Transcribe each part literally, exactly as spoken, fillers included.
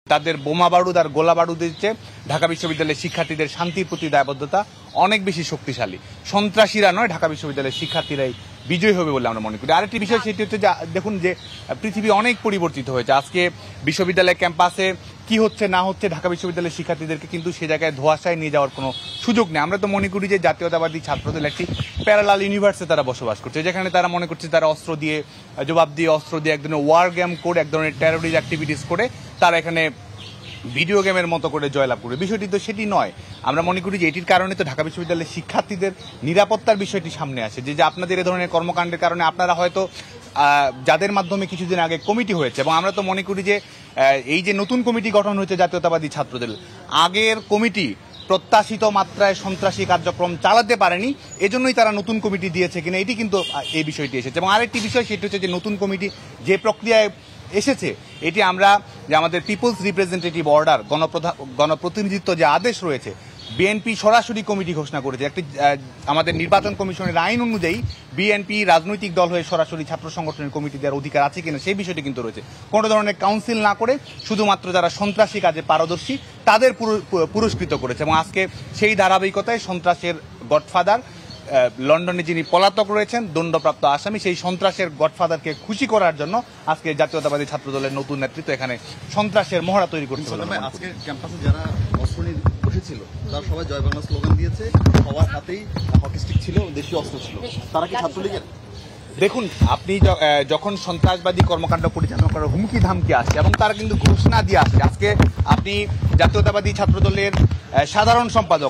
তাদের বোমা বারুদ আর গোলা বারুদ দিচ্ছে ঢাকা বিশ্ববিদ্যালয়ের শিক্ষার্থীদের শান্তির প্রতি দায়বদ্ধতা অনেক বেশি শক্তিশালী। সন্ত্রাসীরা নয়, ঢাকা বিশ্ববিদ্যালয়ের শিক্ষার্থীরাই বিজয়ী হবে বলে আমরা মনে করি। আরেকটি বিষয় সেটি হচ্ছে যে দেখুন যে পৃথিবী অনেক পরিবর্তিত হয়েছে। আজকে বিশ্ববিদ্যালয় ক্যাম্পাসে কি হচ্ছে না হচ্ছে ঢাকা বিশ্ববিদ্যালয়ের শিক্ষার্থীদেরকে কিন্তু সে জায়গায় ধোঁয়াশায় নিয়ে যাওয়ার কোনো সুযোগ নেই। আমরা তো মনে করি যে জাতীয়তাবাদী ছাত্রদের একটি প্যারালাল ইউনিভার্সে তারা বসবাস করছে, যেখানে তারা মনে করছে তারা অস্ত্র দিয়ে জবাব দিয়ে অস্ত্র দিয়ে এক ধরনের ওয়ার গেম করে এক ধরনের টেরোরিস্ট অ্যাক্টিভিটিস করে তারা এখানে ভিডিও গেমের মতো করে জয়লাভ করবে। বিষয়টি তো সেটি নয়। আমরা মনে করি যে এটির কারণে তো ঢাকা বিশ্ববিদ্যালয়ের শিক্ষার্থীদের নিরাপত্তার বিষয়টি সামনে আসে, যে আপনাদের এ ধরনের কর্মকাণ্ডের কারণে আপনারা হয়তো যাদের মাধ্যমে কিছুদিন আগে কমিটি হয়েছে, এবং আমরা তো মনে করি যে এই যে নতুন কমিটি গঠন হয়েছে জাতীয়তাবাদী ছাত্রদের, আগের কমিটি প্রত্যাশিত মাত্রায় সন্ত্রাসী কার্যক্রম চালাতে পারেনি, এজন্যই তারা নতুন কমিটি দিয়েছে কিনা এটি কিন্তু এই বিষয়টি এসেছে। এবং আরেকটি বিষয় সেটি হচ্ছে যে নতুন কমিটি যে প্রক্রিয়ায় এসেছে এটি আমরা যে আমাদের পিপলস রিপ্রেজেন্টেটিভ অর্ডার গণপ্রধান গণপ্রতিনিধিত্ব যে আদেশ রয়েছে, বিএনপি সরাসরি কমিটি ঘোষণা করেছে। একটি আমাদের নির্বাচন কমিশনের আইন অনুযায়ী বিএনপি রাজনৈতিক দল হয়ে সরাসরি ছাত্র সংগঠনের কমিটি দেওয়ার অধিকার আছে কিনা সেই বিষয়টি কিন্তু রয়েছে। কোনো ধরনের কাউন্সিল না করে শুধুমাত্র যারা সন্ত্রাসী কাজে পারদর্শী তাদের পুরস্কৃত করেছে। এবং আজকে সেই ধারাবাহিকতায় সন্ত্রাসের গডফাদার লন্ডনে যিনি পলাতক রয়েছেন দণ্ডপ্রাপ্ত আসামি, সেই সন্ত্রাসের গডফাদারকে খুশি করার জন্য আজকে জাতীয়তাবাদী ছাত্র দলের নতুন নেতৃত্ব এখানে সন্ত্রাসের মহড়া তৈরি করছে। আজকে ক্যাম্পাসে যারা অস্ত্র নিয়ে বসেছিল তারা সবাই জয় বাংলা স্লোগান দিয়েছে, সবার হাতেই হকি স্টিক ছিল, দেশীয় অস্ত্র ছিল। তারা কি ছাত্রলীগের? দেখুন, আপনি যখন সন্ত্রাসবাদী কর্মকাণ্ড পরিচালনা করার হুমকি ধামকি আসছে এবং তারা কিন্তু ঘোষণা দিয়ে আসছে। আজকে আপনি জাতীয়তাবাদী ছাত্র দলের সাধারণ সম্পাদক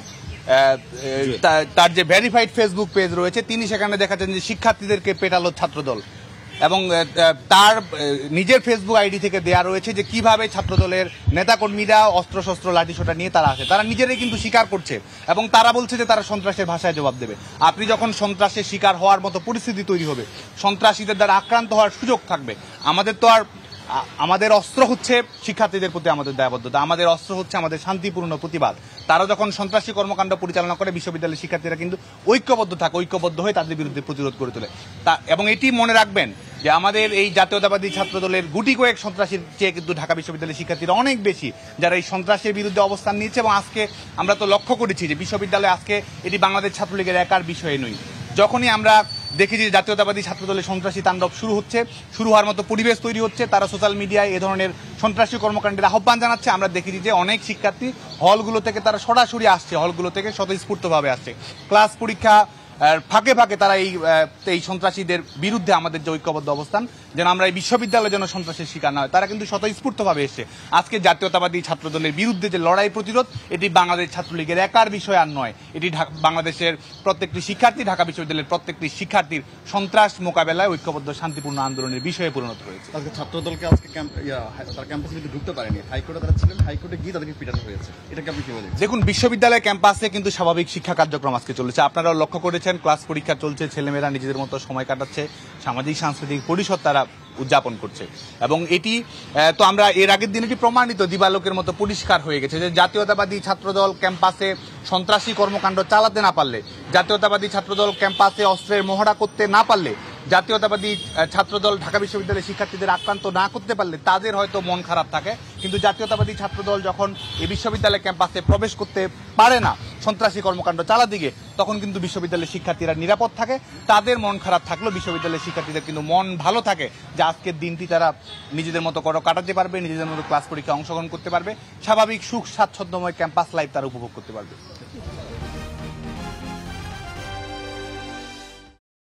তার যে ভেরিফাইড ফেসবুক পেজ রয়েছে তিনি সেখানে দেখাচ্ছেন যে শিক্ষার্থীদেরকে পেটালো ছাত্রদল, এবং তার নিজের ফেসবুক আইডি থেকে দেয়া রয়েছে যে কিভাবে ছাত্রদলের নেতাকর্মীরা অস্ত্রশস্ত্র লাঠিসোঁটা নিয়ে তারা আসে। তারা নিজেরাই কিন্তু স্বীকার করছে এবং তারা বলছে যে তারা সন্ত্রাসের ভাষায় জবাব দেবে। আপনি যখন সন্ত্রাসের শিকার হওয়ার মতো পরিস্থিতি তৈরি হবে, সন্ত্রাসীদের দ্বারা আক্রান্ত হওয়ার সুযোগ থাকবে, আমাদের তো আর আমাদের অস্ত্র হচ্ছে শিক্ষার্থীদের প্রতি আমাদের দায়বদ্ধতা, আমাদের অস্ত্র হচ্ছে আমাদের শান্তিপূর্ণ প্রতিবাদ। তারা যখন সন্ত্রাসী কর্মকাণ্ড পরিচালনা করে বিশ্ববিদ্যালয়ের শিক্ষার্থীরা কিন্তু ঐক্যবদ্ধ থাকে, ঐক্যবদ্ধ হয়ে তাদের বিরুদ্ধে প্রতিরোধ করে তোলে। তা এবং এটি মনে রাখবেন যে আমাদের এই জাতীয়তাবাদী ছাত্র দলের গুটি কয়েক সন্ত্রাসীর চেয়ে কিন্তু ঢাকা বিশ্ববিদ্যালয়ের শিক্ষার্থীরা অনেক বেশি যারা এই সন্ত্রাসের বিরুদ্ধে অবস্থান নিচ্ছে। এবং আজকে আমরা তো লক্ষ্য করেছি যে বিশ্ববিদ্যালয়ে আজকে এটি বাংলাদেশ ছাত্রলীগের একার বিষয় নয়। যখনই আমরা দেখি যে জাতীয়তাবাদী ছাত্র দলের সন্ত্রাসী তাণ্ডব শুরু হচ্ছে, শুরু হওয়ার মতো পরিবেশ তৈরি হচ্ছে, তারা সোশ্যাল মিডিয়ায় এ ধরনের সন্ত্রাসী কর্মকাণ্ডের আহ্বান জানাচ্ছে, আমরা দেখেছি যে অনেক শিক্ষার্থী হলগুলো থেকে তারা সরাসরি আসছে, হলগুলো থেকে স্বতঃস্ফূর্তভাবে আসছে। ক্লাস পরীক্ষা ফাঁকে ফাঁকে তারা এই এই সন্ত্রাসীদের বিরুদ্ধে আমাদের যে ঐক্যবদ্ধ অবস্থান, যেন আমরা এই বিশ্ববিদ্যালয়ে যেন সন্ত্রাসের শিকার না হয়, তারা কিন্তু স্বতঃস্ফূর্তভাবে এসছে। আজকে জাতীয়তাবাদী ছাত্র দলের বিরুদ্ধে যে লড়াই প্রতিরোধ, এটি বাংলাদেশ ছাত্রলীগের একার বিষয় আর নয়, এটি বাংলাদেশের প্রত্যেকটি শিক্ষার্থী, ঢাকা বিশ্ববিদ্যালয়ের প্রত্যেকটি শিক্ষার্থীর সন্ত্রাস মোকাবেলায় ঐক্যবদ্ধ শান্তিপূর্ণ আন্দোলনের বিষয়ে পরিণত হয়েছে। আজকে ছাত্রদলকে আজকে তারা ক্যাম্পাসে কিন্তু ঢুকতে পারেনি, হাইকোর্টে তারা ছিলেন, হাইকোর্টে গিয়ে তাদেরকে পিটানো হয়েছে। এটাকে আপনি কি বলেন? দেখুন, বিশ্ববিদ্যালয় ক্যাম্পাসে কিন্তু স্বাভাবিক শিক্ষা কার্যক্রম আজকে চলেছে, আপনারাও লক্ষ্য করেছেন। ক্লাস পরীক্ষা চলছে, ছেলেমেয়েরা নিজেদের মতো সময় কাটাচ্ছে, সামাজিক সাংস্কৃতিক পরিষদ তারা উদযাপন করছে। এবং এটি তো আমরা এর আগের দিন এটি প্রমাণিত দিবালোকের মতো পরিষ্কার হয়ে গেছে যে জাতীয়তাবাদী ছাত্রদল ক্যাম্পাসে সন্ত্রাসী কর্মকাণ্ড চালাতে না পারলে, জাতীয়তাবাদী ছাত্রদল ক্যাম্পাসে অস্ত্রের মহড়া করতে না পারলে, জাতীয়তাবাদী ছাত্রদল ঢাকা বিশ্ববিদ্যালয়ের শিক্ষার্থীদের আক্রান্ত না করতে পারলে তাদের হয়তো মন খারাপ থাকে, কিন্তু জাতীয়তাবাদী ছাত্রদল যখন এই বিশ্ববিদ্যালয় ক্যাম্পাসে প্রবেশ করতে পারে না সন্ত্রাসী কর্মকাণ্ড চালার দিকে, তখন কিন্তু বিশ্ববিদ্যালয়ের শিক্ষার্থীরা নিরাপদ থাকে। তাদের মন খারাপ থাকলেও বিশ্ববিদ্যালয়ের শিক্ষার্থীদের কিন্তু মন ভালো থাকে যে আজকের দিনটি তারা নিজেদের মতো করে কাটাতে পারবে, নিজেদের মতো ক্লাস পরীক্ষায় অংশগ্রহণ করতে পারবে, স্বাভাবিক সুখ স্বাচ্ছন্দ্যময় ক্যাম্পাস লাইফ তারা উপভোগ করতে পারবে।